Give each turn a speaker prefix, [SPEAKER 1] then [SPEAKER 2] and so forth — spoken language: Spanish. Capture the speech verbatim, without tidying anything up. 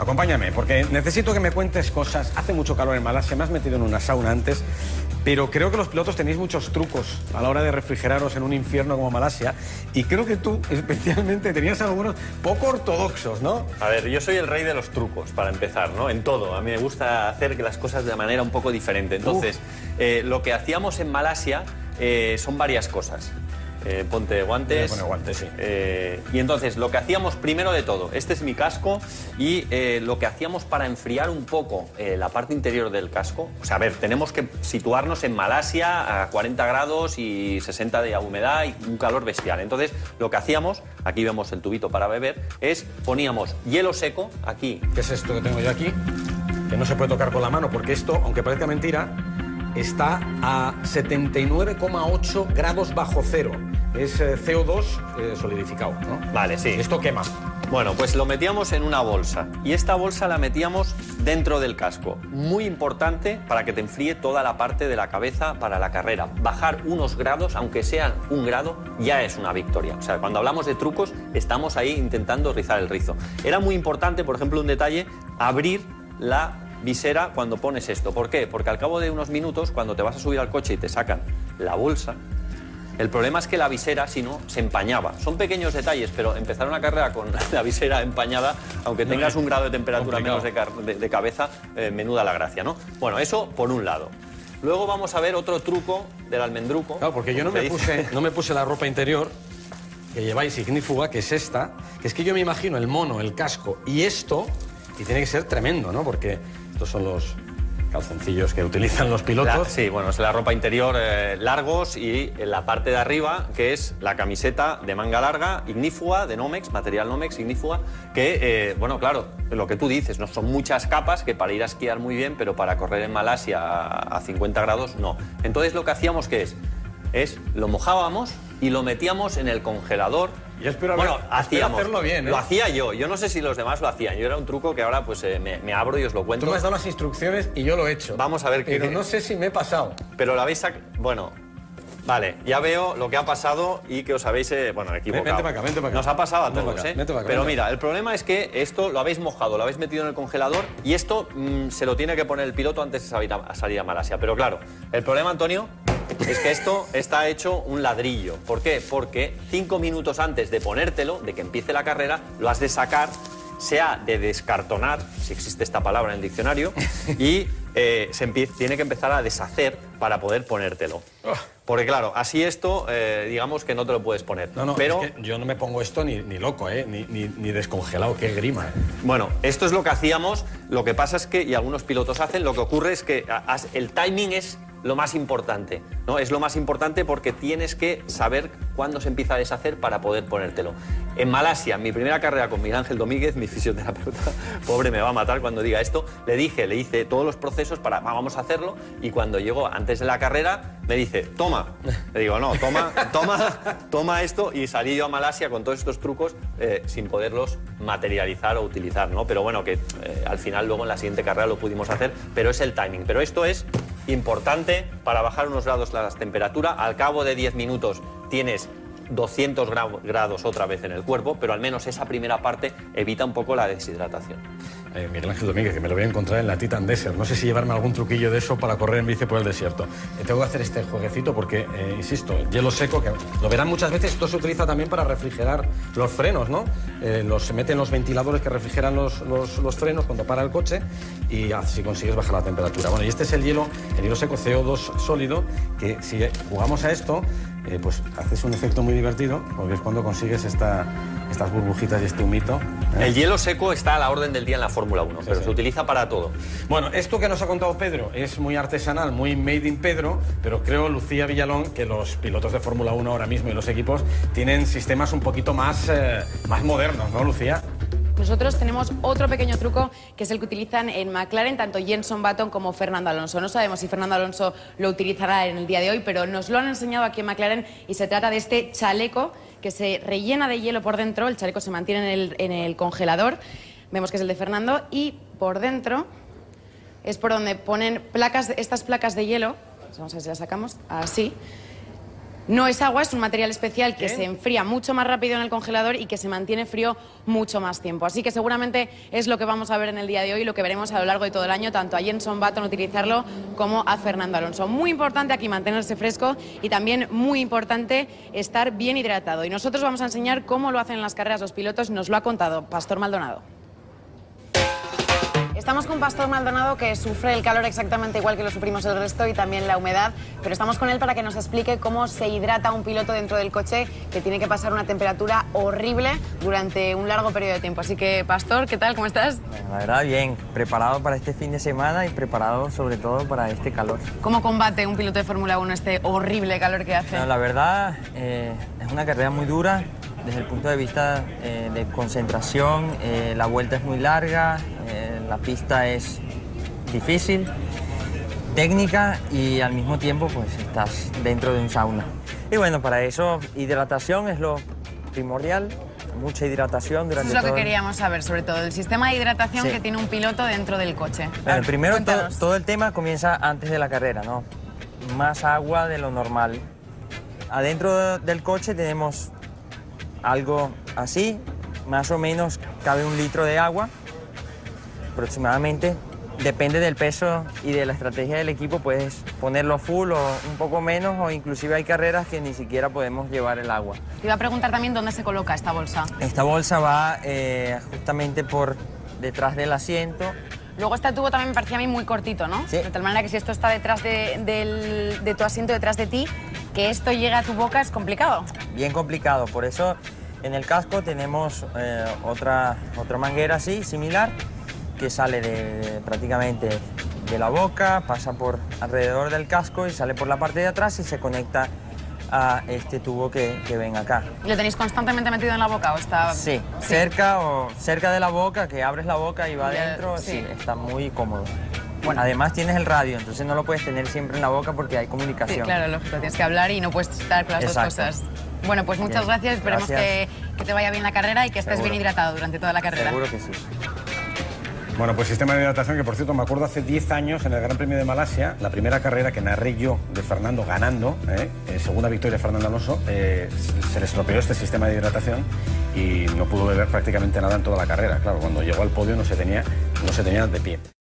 [SPEAKER 1] acompáñame, porque necesito que me cuentes cosas. Hace mucho calor en Malasia, me has metido en una sauna antes, pero creo que los pilotos tenéis muchos trucos a la hora de refrigeraros en un infierno como Malasia, y creo que tú, especialmente, tenías algunos poco ortodoxos, ¿no?
[SPEAKER 2] A ver, yo soy el rey de los trucos, para empezar, ¿no? En todo. A mí me gusta hacer las cosas de manera un poco diferente. Entonces, eh, lo que hacíamos en Malasia eh, son varias cosas. Eh, ponte guantes.
[SPEAKER 1] Pone guantes, sí.
[SPEAKER 2] Eh, y entonces, lo que hacíamos primero de todo, este es mi casco, y eh, lo que hacíamos para enfriar un poco eh, la parte interior del casco, o sea, a ver, tenemos que situarnos en Malasia a cuarenta grados y sesenta de humedad y un calor bestial. Entonces, lo que hacíamos, aquí vemos el tubito para beber, es poníamos hielo seco aquí.
[SPEAKER 1] ¿Qué es esto que tengo yo aquí? Que no se puede tocar con la mano, porque esto, aunque parezca mentira, está a setenta y nueve coma ocho grados bajo cero. Es eh, C O dos eh, solidificado, ¿no?
[SPEAKER 2] Vale, sí.
[SPEAKER 1] Esto quema.
[SPEAKER 2] Bueno, pues lo metíamos en una bolsa y esta bolsa la metíamos dentro del casco. Muy importante para que te enfríe toda la parte de la cabeza para la carrera. Bajar unos grados, aunque sean un grado, ya es una victoria. O sea, cuando hablamos de trucos, estamos ahí intentando rizar el rizo. Era muy importante, por ejemplo, un detalle, abrir la visera cuando pones esto. ¿Por qué? Porque al cabo de unos minutos, cuando te vas a subir al coche y te sacan la bolsa, el problema es que la visera, si no, se empañaba. Son pequeños detalles, pero empezar una carrera con la visera empañada, aunque tengas un grado de temperatura menos de, de, de cabeza, eh, menuda la gracia, ¿no? Bueno, eso por un lado. Luego vamos a ver otro truco del almendruco.
[SPEAKER 1] Claro, porque yo no me, puse, no me puse la ropa interior que lleváis ignífuga, que es esta, que es que yo me imagino el mono, el casco y esto, y tiene que ser tremendo, ¿no? Porque estos son los calzoncillos que utilizan los pilotos.
[SPEAKER 2] La, sí, bueno, es la ropa interior eh, largos y en la parte de arriba, que es la camiseta de manga larga, ignífuga, de Nomex, material Nomex, ignífuga, que, eh, bueno, claro, lo que tú dices, no son muchas capas que para ir a esquiar muy bien, pero para correr en Malasia a, a cincuenta grados, no. Entonces lo que hacíamos, ¿qué es? Es, lo mojábamos y lo metíamos en el congelador.
[SPEAKER 1] Yo espero,
[SPEAKER 2] bueno,
[SPEAKER 1] ver,
[SPEAKER 2] hacíamos,
[SPEAKER 1] espero hacerlo bien, ¿eh?
[SPEAKER 2] Lo hacía yo. Yo no sé si los demás lo hacían. Yo era un truco que ahora pues eh, me, me abro y os lo cuento.
[SPEAKER 1] Tú me has dado las instrucciones y yo lo he hecho.
[SPEAKER 2] Vamos a ver qué...
[SPEAKER 1] Pero no sé si me he pasado.
[SPEAKER 2] Pero lo habéis sacado... Bueno, vale, ya veo lo que ha pasado y que os habéis, eh, bueno, equivocado.
[SPEAKER 1] Vente para acá, vente para acá.
[SPEAKER 2] Nos ha pasado a
[SPEAKER 1] vente
[SPEAKER 2] todos,
[SPEAKER 1] acá,
[SPEAKER 2] ¿eh?
[SPEAKER 1] Vente para acá,
[SPEAKER 2] Pero
[SPEAKER 1] vente.
[SPEAKER 2] mira, el problema es que esto lo habéis mojado, lo habéis metido en el congelador y esto mmm, se lo tiene que poner el piloto antes de salir a, a salir a Malasia. Pero claro, el problema, Antonio, es que esto está hecho un ladrillo. ¿Por qué? Porque cinco minutos antes de ponértelo, de que empiece la carrera, lo has de sacar, sea de descartonar, si existe esta palabra en el diccionario, y eh, se tiene que empezar a deshacer para poder ponértelo. Porque claro, así esto, eh, digamos que no te lo puedes poner.
[SPEAKER 1] No, no,
[SPEAKER 2] pero
[SPEAKER 1] es que yo no me pongo esto ni, ni loco, ¿eh? Ni, ni, ni descongelado, qué grima. ¿eh?
[SPEAKER 2] Bueno, esto es lo que hacíamos. Lo que pasa es que, y algunos pilotos hacen, lo que ocurre es que el timing es lo más importante, ¿no? Es lo más importante porque tienes que saber cuándo se empieza a deshacer para poder ponértelo. En Malasia, mi primera carrera con Miguel Ángel Domínguez, mi fisioterapeuta, pobre, me va a matar cuando diga esto, le dije, le hice todos los procesos para, vamos a hacerlo, y cuando llegó antes de la carrera, me dice, toma. Le digo, no, toma, toma, toma esto, y salí yo a Malasia con todos estos trucos eh, sin poderlos materializar o utilizar, ¿no? Pero bueno, que eh, al final luego en la siguiente carrera lo pudimos hacer, pero es el timing. Pero esto es importante para bajar unos grados la temperatura. Al cabo de diez minutos tienes doscientos grados otra vez en el cuerpo, pero al menos esa primera parte evita un poco la deshidratación.
[SPEAKER 1] Eh, Miguel Ángel Domínguez, que me lo voy a encontrar en la Titan Desert. No sé si llevarme algún truquillo de eso para correr en bici por el desierto. Eh, tengo que hacer este jueguecito porque, eh, insisto, hielo seco, que lo verán muchas veces, esto se utiliza también para refrigerar los frenos, ¿no? Eh, los, se meten los ventiladores que refrigeran los, los, los frenos cuando para el coche y así consigues bajar la temperatura. Bueno, y este es el hielo, el hielo seco C O dos sólido, que si jugamos a esto, eh, pues haces un efecto muy divertido, porque es cuando consigues esta, estas burbujitas y este humito. ¿eh?
[SPEAKER 2] El hielo seco está a la orden del día en la Fórmula uno, sí, pero sí. Se utiliza para todo.
[SPEAKER 1] Bueno, esto que nos ha contado Pedro es muy artesanal, muy made in Pedro, pero creo, Lucía Villalón, que los pilotos de Fórmula uno ahora mismo y los equipos tienen sistemas un poquito más, eh, más modernos, ¿no, Lucía?
[SPEAKER 3] Nosotros tenemos otro pequeño truco que es el que utilizan en McLaren tanto Jenson Button como Fernando Alonso. No sabemos si Fernando Alonso lo utilizará en el día de hoy, pero nos lo han enseñado aquí en McLaren y se trata de este chaleco que se rellena de hielo por dentro. El chaleco se mantiene en el, en el congelador. Vemos que es el de Fernando y por dentro es por donde ponen placas, estas placas de hielo. Vamos a ver si las sacamos. Así. No es agua, es un material especial que se enfría mucho más rápido en el congelador y que se mantiene frío mucho más tiempo. Así que seguramente es lo que vamos a ver en el día de hoy y lo que veremos a lo largo de todo el año, tanto a Jenson Button utilizarlo como a Fernando Alonso. Muy importante aquí mantenerse fresco y también muy importante estar bien hidratado. Y nosotros vamos a enseñar cómo lo hacen en las carreras los pilotos, nos lo ha contado Pastor Maldonado. Estamos con Pastor Maldonado, que sufre el calor exactamente igual que lo sufrimos el resto y también la humedad, pero estamos con él para que nos explique cómo se hidrata un piloto dentro del coche que tiene que pasar una temperatura horrible durante un largo periodo de tiempo. Así que, Pastor, ¿qué tal? ¿Cómo estás?
[SPEAKER 4] La verdad, bien. Preparado para este fin de semana y preparado sobre todo para este calor.
[SPEAKER 3] ¿Cómo combate un piloto de Fórmula uno este horrible calor que hace?
[SPEAKER 4] No, la verdad, eh, es una carrera muy dura. Desde el punto de vista eh, de concentración, eh, la vuelta es muy larga, eh, la pista es difícil, técnica y al mismo tiempo pues estás dentro de un sauna. Y bueno, para eso hidratación es lo primordial, mucha hidratación durante
[SPEAKER 3] Eso es lo
[SPEAKER 4] todo
[SPEAKER 3] que
[SPEAKER 4] el...
[SPEAKER 3] queríamos saber, sobre todo el sistema de hidratación
[SPEAKER 4] Sí.
[SPEAKER 3] que tiene un piloto dentro del coche.
[SPEAKER 4] Bueno, primero todo,
[SPEAKER 3] Cuéntanos.
[SPEAKER 4] todo el tema comienza antes de la carrera, ¿no? Más agua de lo normal. Adentro del coche tenemos algo así, más o menos cabe un litro de agua, aproximadamente. Depende del peso y de la estrategia del equipo, puedes ponerlo full o un poco menos, o inclusive hay carreras que ni siquiera podemos llevar el agua.
[SPEAKER 3] Te iba a preguntar también dónde se coloca esta bolsa.
[SPEAKER 4] Esta bolsa va eh, justamente por detrás del asiento.
[SPEAKER 3] Luego este tubo también me parecía a mí muy cortito, ¿no?
[SPEAKER 4] Sí.
[SPEAKER 3] De tal manera que si esto está detrás de, del- de tu asiento, detrás de ti, que esto llegue a tu boca es complicado.
[SPEAKER 4] Bien complicado, por eso en el casco tenemos eh, otra, otra manguera así, similar, que sale de, prácticamente de la boca, pasa por alrededor del casco y sale por la parte de atrás y se conecta a este tubo que, que ven acá.
[SPEAKER 3] ¿Y lo tenéis constantemente metido en la boca o está...?
[SPEAKER 4] Sí, cerca o cerca de la boca, que abres la boca y va
[SPEAKER 3] Ya,
[SPEAKER 4] adentro,
[SPEAKER 3] sí.
[SPEAKER 4] sí, está muy cómodo.
[SPEAKER 3] Bueno.
[SPEAKER 4] Además tienes el radio, entonces no lo puedes tener siempre en la boca porque hay
[SPEAKER 3] Sí,
[SPEAKER 4] comunicación.
[SPEAKER 3] claro, lógico, tienes que hablar y no puedes estar con las
[SPEAKER 4] Exacto.
[SPEAKER 3] dos cosas. Bueno, pues muchas
[SPEAKER 4] Bien,
[SPEAKER 3] gracias, esperemos
[SPEAKER 4] gracias.
[SPEAKER 3] que, que te vaya bien la carrera y que estés
[SPEAKER 4] Seguro.
[SPEAKER 3] bien hidratado durante toda la carrera.
[SPEAKER 4] Seguro que sí.
[SPEAKER 1] Bueno, pues sistema de hidratación que, por cierto, me acuerdo hace diez años en el Gran Premio de Malasia, la primera carrera que narré yo de Fernando ganando, ¿eh? Eh, segunda victoria de Fernando Alonso, eh, se le estropeó este sistema de hidratación y no pudo beber prácticamente nada en toda la carrera. Claro, cuando llegó al podio no se tenía, no se tenía de pie.